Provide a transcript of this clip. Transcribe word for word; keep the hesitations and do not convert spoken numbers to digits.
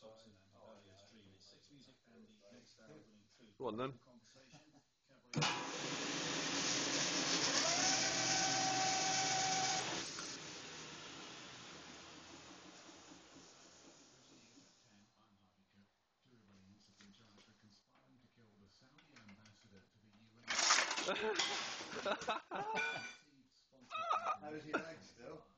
Go on then. How is your leg still?